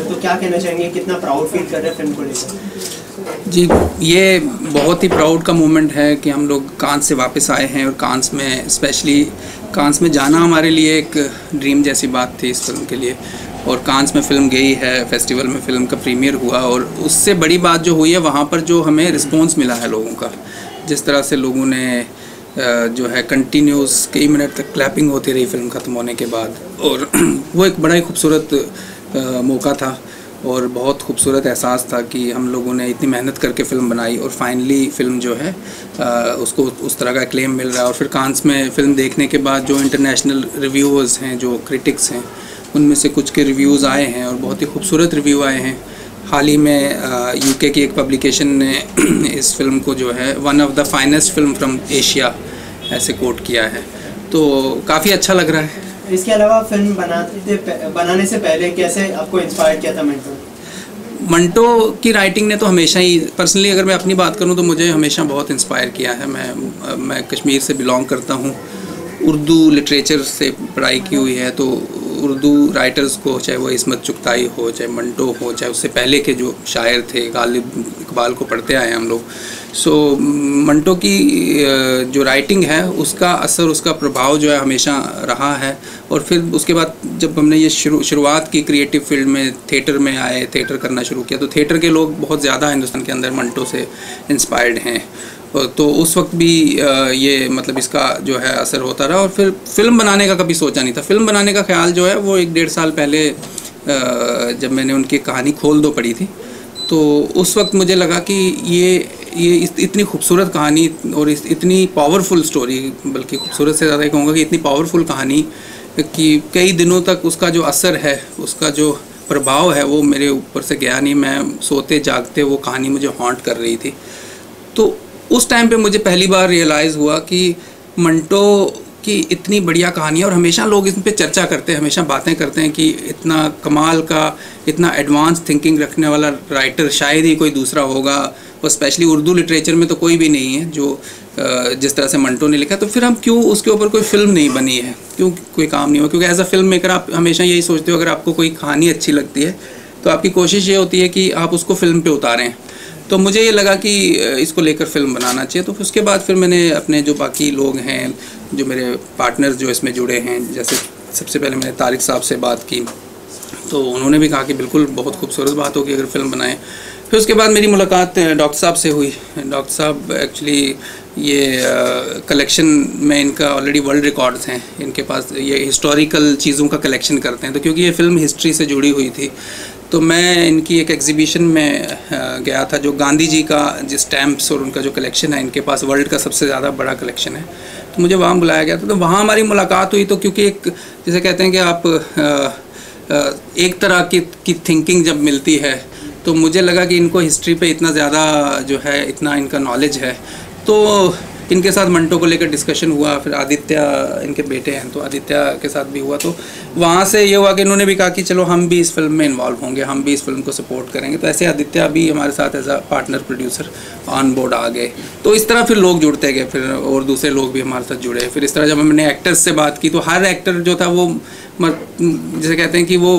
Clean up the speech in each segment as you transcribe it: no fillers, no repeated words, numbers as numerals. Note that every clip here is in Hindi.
प्रोड्यूसर, तो क्या कहना चाहेंगे, कितना प्राउड फील कर रहे हैं फिल्म को लेकर? जी, ये बहुत ही प्राउड का मोमेंट है कि हम लोग कांस से वापस आए हैं, और कांस में स्पेशली कांस में जाना हमारे लिए एक ड्रीम जैसी बात थी इस फिल्म के लिए। और कांस में फ़िल्म गई है, फेस्टिवल में फ़िल्म का प्रीमियर हुआ, और उससे बड़ी बात जो हुई है वहाँ पर जो हमें रिस्पॉन्स मिला है लोगों का, जिस तरह से लोगों ने जो है कंटिन्यूस कई मिनट तक क्लैपिंग होती रही फ़िल्म ख़त्म होने के बाद, और वो एक बड़ा ही खूबसूरत मौका था और बहुत खूबसूरत एहसास था कि हम लोगों ने इतनी मेहनत करके फ़िल्म बनाई और फाइनली फ़िल्म जो है उसको उस तरह का क्लेम मिल रहा है। और फिर कांस में फ़िल्म देखने के बाद जो इंटरनेशनल रिव्यूअर्स हैं, जो क्रिटिक्स हैं, उनमें से कुछ के रिव्यूज़ आए हैं और बहुत ही खूबसूरत रिव्यू आए हैं। हाल ही में यूके की एक पब्लिकेशन ने इस फिल्म को जो है one of the finest film from Asia ऐसे कोट किया है, तो काफ़ी अच्छा लग रहा है। इसके अलावा फिल्म बनाने से पहले कैसे आपको इंस्पायर किया था मंटो? मंटो की राइटिंग ने तो हमेशा ही, पर्सनली अगर मैं अपनी बात करूं तो मुझे हमेशा बहुत इंस्पायर किया है। मैं कश्मीर से बिलोंग करता हूं, उर्दू लिटरेचर से पढ़ाई की हुई है, तो उर्दू राइटर्स को, चाहे वो इस्मत चुगताई हो, चाहे मंटो हो, चाहे उससे पहले के जो शायर थे, गालिब इकबाल को पढ़ते आए हैं हम लोग। सो मंटो की जो राइटिंग है उसका असर, उसका प्रभाव जो है हमेशा रहा है। और फिर उसके बाद जब हमने ये शुरुआत की क्रिएटिव फील्ड में, थिएटर में आए, थिएटर करना शुरू किया, तो थिएटर के लोग बहुत ज़्यादा हिंदुस्तान के अंदर मंटो से इंस्पायर्ड हैं, तो उस वक्त भी ये मतलब इसका जो है असर होता रहा। और फिर फिल्म बनाने का कभी सोचा नहीं था। फिल्म बनाने का ख्याल जो है वो 1-1.5 साल पहले जब मैंने उनकी कहानी खोल दो पढ़ी थी, तो उस वक्त मुझे लगा कि ये इतनी खूबसूरत कहानी और इतनी पावरफुल स्टोरी, बल्कि खूबसूरत से ज़्यादा कहूँगा कि इतनी पावरफुल कहानी कि कई दिनों तक उसका जो असर है, उसका जो प्रभाव है वो मेरे ऊपर से गया नहीं। मैं सोते जागते वो कहानी मुझे हॉन्ट कर रही थी। तो उस टाइम पे मुझे पहली बार रियलाइज़ हुआ कि मंटो की इतनी बढ़िया कहानी है और हमेशा लोग इस पे चर्चा करते हैं, हमेशा बातें करते हैं कि इतना कमाल का, इतना एडवांस थिंकिंग रखने वाला राइटर शायद ही कोई दूसरा होगा, और स्पेशली उर्दू लिटरेचर में तो कोई भी नहीं है जो जिस तरह से मंटो ने लिखा। तो फिर हम क्यों उसके ऊपर कोई फ़िल्म नहीं बनी है, क्यों कोई काम नहीं हुआ? क्योंकि एज अ फिल्म मेकर आप हमेशा यही सोचते हो, अगर आपको कोई कहानी अच्छी लगती है तो आपकी कोशिश ये होती है कि आप उसको फ़िल्म पे उतारें। तो मुझे ये लगा कि इसको लेकर फ़िल्म बनाना चाहिए। तो उसके बाद फिर मैंने अपने जो बाकी लोग हैं, जो मेरे पार्टनर्स जो इसमें जुड़े हैं, जैसे सबसे पहले मैंने तारिक साहब से बात की, तो उन्होंने भी कहा कि बिल्कुल बहुत खूबसूरत बात होगी अगर फ़िल्म बनाएं। फिर उसके बाद मेरी मुलाकात डॉक्टर साहब से हुई। डॉक्टर साहब एक्चुअली ये कलेक्शन में इनका ऑलरेडी वर्ल्ड रिकॉर्ड्स हैं इनके पास, ये हिस्टोरिकल चीज़ों का कलेक्शन करते हैं। तो क्योंकि ये फ़िल्म हिस्ट्री से जुड़ी हुई थी, तो मैं इनकी एक एग्जीबिशन में गया था, जो गांधी जी का जो स्टैम्प्स और उनका जो कलेक्शन है, इनके पास वर्ल्ड का सबसे ज़्यादा बड़ा कलेक्शन है, तो मुझे वहाँ बुलाया गया था। तो वहाँ हमारी मुलाकात हुई। तो क्योंकि एक जैसे कहते हैं कि आप एक तरह की थिंकिंग जब मिलती है, तो मुझे लगा कि इनको हिस्ट्री पे इतना ज़्यादा जो है, इतना इनका नॉलेज है, तो इनके साथ मंटो को लेकर डिस्कशन हुआ। फिर आदित्य इनके बेटे हैं, तो आदित्य के साथ भी हुआ। तो वहाँ से ये हुआ कि इन्होंने भी कहा कि चलो हम भी इस फिल्म में इन्वॉल्व होंगे, हम भी इस फिल्म को सपोर्ट करेंगे। तो ऐसे आदित्य भी हमारे साथ as a partner producer on board आ गए। तो इस तरह फिर लोग जुड़ते गए, फिर और दूसरे लोग भी हमारे साथ जुड़े। फिर इस तरह जब हमने एक्टर्स से बात की, तो हर एक्टर जो था वो जैसे कहते हैं कि वो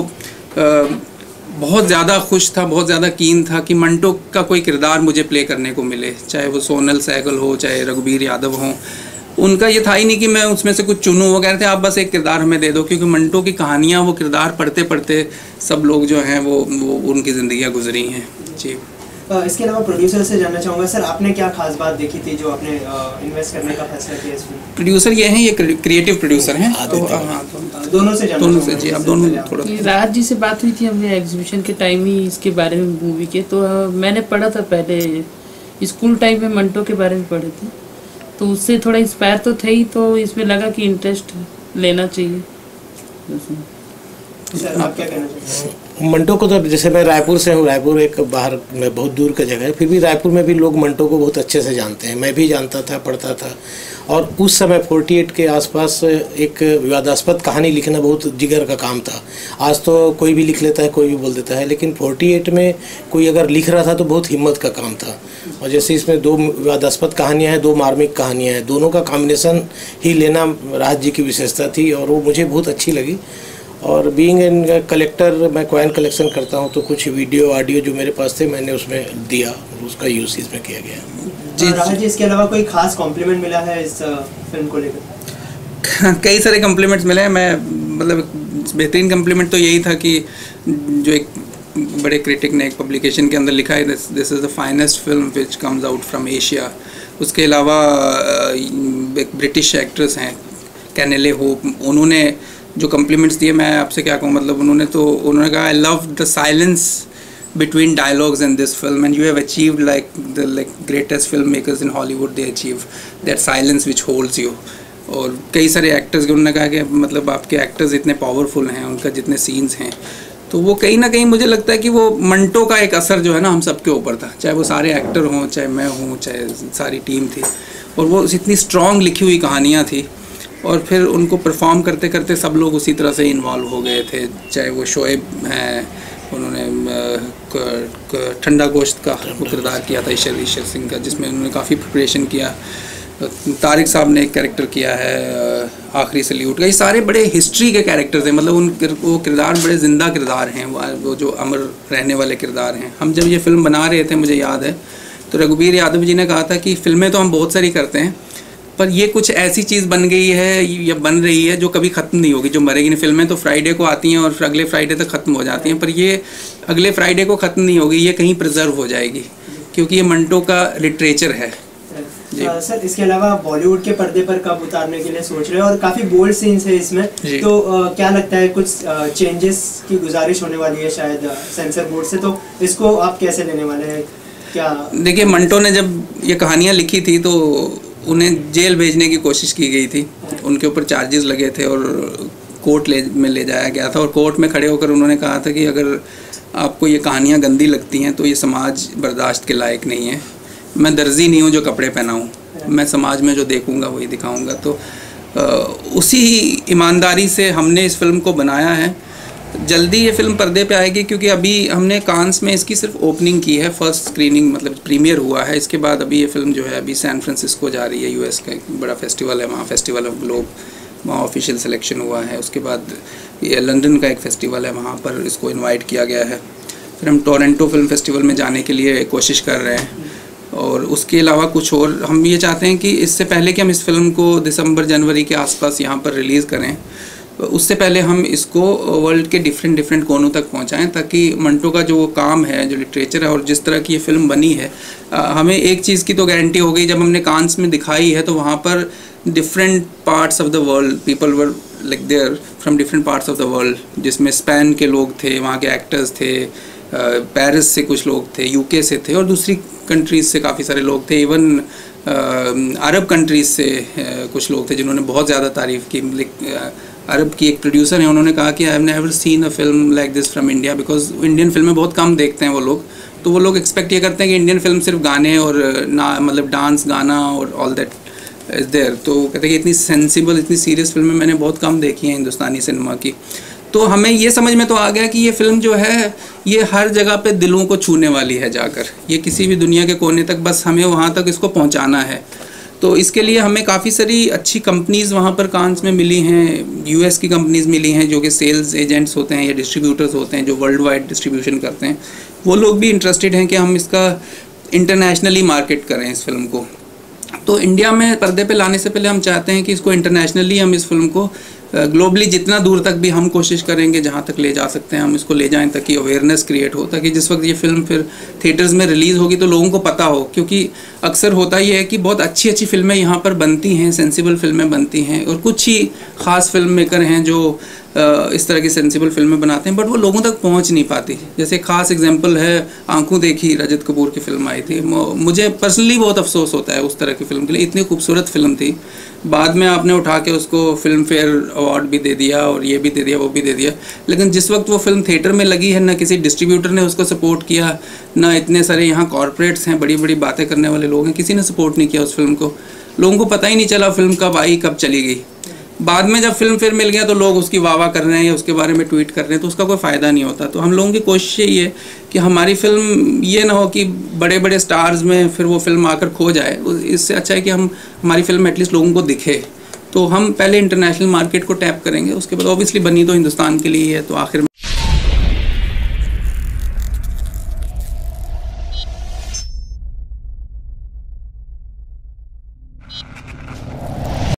बहुत ज़्यादा खुश था, बहुत ज़्यादा कीन था कि मंटो का कोई किरदार मुझे प्ले करने को मिले, चाहे वो सोनल सहगल हो, चाहे रघुबीर यादव हो। उनका ये था ही नहीं कि मैं उसमें से कुछ चुनूँ, वो कह रहे थे आप बस एक किरदार हमें दे दो, क्योंकि मंटो की कहानियाँ, वो किरदार पढ़ते पढ़ते सब लोग जो हैं वो उनकी ज़िंदगियाँ गुजरी हैं। जी। इसके अलावा प्रोड्यूसर से जानना चाहूँगा सर, आपने क्या खास बात देखी थी जो आपने इन्वेस्ट करने का फैसला किया इसमें? प्रोड्यूसर ये हैं, ये क्रिएटिव प्रोड्यूसर हैं। तो दोनों से जी, अब दोनों थोड़ा। राज जी से बात हुई थी हमने एग्जीबिशन के टाइम ही इसके बारे में, मूवी के। तो मैंने पढ़ा था पहले, स्कूल टाइम में मंटो के बारे में पढ़े थे, तो उससे थोड़ा इंस्पायर तो थे ही, तो इसमें लगा कि इंटरेस्ट लेना चाहिए। सर आप क्या कहना चाहते हैं? मंटो को तो, जैसे मैं रायपुर से हूँ, रायपुर एक बाहर में बहुत दूर का जगह है, फिर भी रायपुर में भी लोग मंटो को बहुत अच्छे से जानते हैं। मैं भी जानता था, पढ़ता था। और उस समय 48 के आसपास एक विवादास्पद कहानी लिखना बहुत जिगर का काम था। आज तो कोई भी लिख लेता है, कोई भी बोल देता है, लेकिन 48 में कोई अगर लिख रहा था तो बहुत हिम्मत का काम था। और जैसे इसमें 2 विवादास्पद कहानियाँ हैं, 2 मार्मिक कहानियाँ हैं, दोनों का कॉम्बिनेशन ही लेना राज जी की विशेषता थी, और वो मुझे बहुत अच्छी लगी। और बीइंग इन कलेक्टर, मैं कॉइन कलेक्शन करता हूँ, तो कुछ वीडियो ऑडियो जो मेरे पास थे मैंने उसमें दिया, उसका यूज इसमें किया गया। जी राहुल जी, इसके अलावा कोई खास कॉम्प्लीमेंट मिला है इस फिल्म को लेकर? कई सारे कम्प्लीमेंट्स मिले हैं। मैं मतलब बेहतरीन कम्प्लीमेंट तो यही था कि जो एक बड़े क्रिटिक ने एक पब्लिकेशन के अंदर लिखा है, this is the finest film which comes out from Asia. उसके अलावा एक ब्रिटिश एक्ट्रेस हैं कैनेले होप, उन्होंने जो कम्प्लीमेंट्स दिए, मैं आपसे क्या कहूँ, मतलब उन्होंने कहा, I love the silence between dialogues in this film and you have achieved like the greatest filmmakers in Hollywood, they achieve that silence which holds you। और कई सारे एक्टर्स के उन्होंने कहा कि मतलब आपके एक्टर्स इतने पावरफुल हैं, उनका जितने सीन्स हैं, तो वो कहीं ना कहीं मुझे लगता है कि वो मंटो का एक असर जो है ना हम सबके ऊपर था, चाहे वो सारे एक्टर हों, चाहे मैं हूँ, चाहे सारी टीम थी, और वो इतनी स्ट्रॉन्ग लिखी हुई कहानियाँ थी, और फिर उनको परफॉर्म करते करते सब लोग उसी तरह से इन्वॉल्व हो गए थे। चाहे वो शोएब हैं, उन्होंने ठंडा गोश्त का वो किरदार किया था ईशर सिंह का, जिसमें उन्होंने काफ़ी प्रिपरेशन किया। तारिक साहब ने एक कैरेक्टर किया है आखिरी सल्यूट का। ये सारे बड़े हिस्ट्री के कैरेक्टर्स हैं, मतलब वो किरदार बड़े ज़िंदा किरदार हैं, वो जो अमर रहने वाले किरदार हैं। हम जब ये फिल्म बना रहे थे, मुझे याद है, तो रघुबीर यादव जी ने कहा था कि फ़िल्में तो हम बहुत सारी करते हैं, पर ये कुछ ऐसी चीज़ बन गई है या बन रही है जो कभी ख़त्म नहीं होगी, जो मरेगी नहीं। फिल्में तो फ्राइडे को आती हैं और फिर अगले फ्राइडे तक ख़त्म हो जाती हैं, पर ये अगले फ्राइडे को ख़त्म नहीं होगी, ये कहीं प्रिजर्व हो जाएगी, क्योंकि ये मंटो का लिटरेचर है। सर, इसके अलावा बॉलीवुड के पर्दे पर कब उतारने के लिए सोच रहे हैं, और काफ़ी बोल्ड सीन्स है इसमें, तो क्या लगता है कुछ चेंजेस की गुजारिश होने वाली है शायद सेंसर बोर्ड से, तो इसको आप कैसे लेने वाले हैं? क्या देखिए, मंटो ने जब ये कहानियाँ लिखी थी तो उन्हें जेल भेजने की कोशिश की गई थी, उनके ऊपर चार्जेस लगे थे और कोर्ट में ले जाया गया था, और कोर्ट में खड़े होकर उन्होंने कहा था कि अगर आपको ये कहानियाँ गंदी लगती हैं तो ये समाज बर्दाश्त के लायक नहीं है। मैं दर्जी नहीं हूँ जो कपड़े पहनाऊँ, मैं समाज में जो देखूँगा वही दिखाऊँगा। तो उसी ईमानदारी से हमने इस फिल्म को बनाया है। जल्दी ये फिल्म पर्दे पे आएगी, क्योंकि अभी हमने कांस में इसकी सिर्फ ओपनिंग की है, फर्स्ट स्क्रीनिंग मतलब प्रीमियर हुआ है। इसके बाद अभी ये फिल्म जो है अभी सैन फ्रांसिस्को जा रही है, यूएस का एक बड़ा फेस्टिवल है वहाँ, फेस्टिवल ऑफ ग्लोब, वहाँ ऑफिशियल सिलेक्शन हुआ है। उसके बाद ये लंदन का एक फेस्टिवल है, वहाँ पर इसको इन्वाइट किया गया है। फिर हम टोरंटो फिल्म फेस्टिवल में जाने के लिए कोशिश कर रहे हैं, और उसके अलावा कुछ और हम ये चाहते हैं कि इससे पहले कि हम इस फिल्म को दिसंबर जनवरी के आसपास यहाँ पर रिलीज़ करें, उससे पहले हम इसको वर्ल्ड के डिफरेंट कोनों तक पहुँचाएँ, ताकि मंटो का जो काम है, जो लिटरेचर है और जिस तरह की ये फिल्म बनी है, हमें एक चीज़ की तो गारंटी हो गई, जब हमने कांस में दिखाई है तो वहाँ पर different parts of the world, people were like there from different parts of the world, जिसमें स्पेन के लोग थे, वहाँ के एक्टर्स थे, पेरिस से कुछ लोग थे, यूके से थे, और दूसरी कंट्रीज़ से काफ़ी सारे लोग थे, इवन अरब कंट्रीज़ से कुछ लोग थे जिन्होंने बहुत ज़्यादा तारीफ़ की। अरब की एक प्रोड्यूसर है, उन्होंने कहा कि I have never seen a film like this from India, because Indian फिल्में बहुत कम देखते हैं वो लोग, तो वो लोग एक्सपेक्ट ये करते हैं कि इंडियन फिल्म सिर्फ गाने और ना मतलब डांस गाना और ऑल दैट इज़ देयर। तो कहते हैं कि इतनी सेंसिबल, इतनी सीरियस फिल्में मैंने बहुत कम देखी हैं हिंदुस्तानी सिनेमा की। तो हमें ये समझ में तो आ गया कि ये फ़िल्म जो है ये हर जगह पे दिलों को छूने वाली है जाकर, ये किसी भी दुनिया के कोने तक, बस हमें वहाँ तक इसको पहुँचाना है। तो इसके लिए हमें काफ़ी सारी अच्छी कंपनीज़ वहाँ पर कांस में मिली हैं, यूएस की कंपनीज़ मिली हैं जो कि सेल्स एजेंट्स होते हैं या डिस्ट्रीब्यूटर्स होते हैं जो वर्ल्ड वाइड डिस्ट्रीब्यूशन करते हैं, वो लोग भी इंटरेस्टेड हैं कि हम इसका इंटरनेशनली मार्केट करें इस फिल्म को। तो इंडिया में पर्दे पे लाने से पहले हम चाहते हैं कि इसको इंटरनेशनली हम इस फिल्म को ग्लोबली जितना दूर तक भी हम कोशिश करेंगे, जहाँ तक ले जा सकते हैं हम इसको ले जाएं, ताकि अवेयरनेस क्रिएट हो, ताकि जिस वक्त ये फिल्म फिर थिएटर्स में रिलीज़ होगी तो लोगों को पता हो। क्योंकि अक्सर होता ये है कि बहुत अच्छी अच्छी फिल्में यहाँ पर बनती हैं, सेंसिबल फिल्में बनती हैं, और कुछ ही ख़ास फिल्म मेकर हैं जो इस तरह की सेंसिबल फिल्में बनाते हैं, बट वो लोगों तक पहुंच नहीं पाती। जैसे खास एग्जांपल है आंखों देखी, रजत कपूर की फिल्म आई थी। मुझे पर्सनली बहुत अफसोस होता है उस तरह की फ़िल्म के लिए, इतनी खूबसूरत फिल्म थी, बाद में आपने उठा के उसको फिल्म फेयर अवार्ड भी दे दिया और ये भी दे दिया, वो भी दे दिया, लेकिन जिस वक्त वो फिल्म थिएटर में लगी है, ना किसी डिस्ट्रीब्यूटर ने उसको सपोर्ट किया, ना इतने सारे यहाँ कॉरपोरेट्स हैं, बड़ी बड़ी बातें करने वाले लोग हैं, किसी ने सपोर्ट नहीं किया उस फिल्म को। लोगों को पता ही नहीं चला फिल्म कब आई, कब चली गई। बाद में जब फिल्म फिर मिल गया तो लोग उसकी वाह वाह कर रहे हैं या उसके बारे में ट्वीट कर रहे हैं, तो उसका कोई फ़ायदा नहीं होता। तो हम लोगों की कोशिश यही है कि हमारी फिल्म ये ना हो कि बड़े बड़े स्टार्स में फिर वो फिल्म आकर खो जाए। इससे अच्छा है कि हमारी फिल्म एटलीस्ट लोगों को दिखे, तो हम पहले इंटरनेशनल मार्केट को टैप करेंगे, उसके बाद ऑब्वियसली बनी तो हिंदुस्तान के लिए है, तो आखिर में